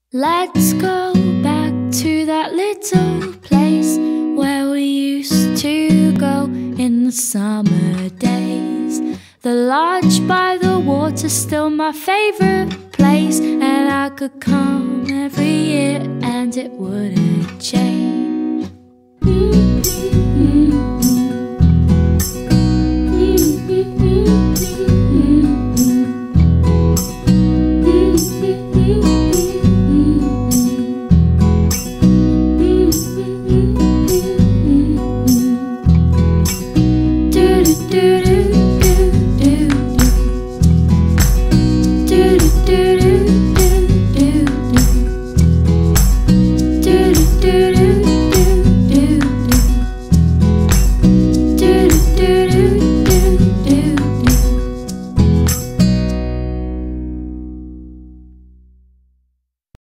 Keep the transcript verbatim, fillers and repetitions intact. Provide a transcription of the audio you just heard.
Let's go back to that little place where we used to go in the summer days. The lodge by the water's still my favorite place, and I could come every year and it wouldn't change.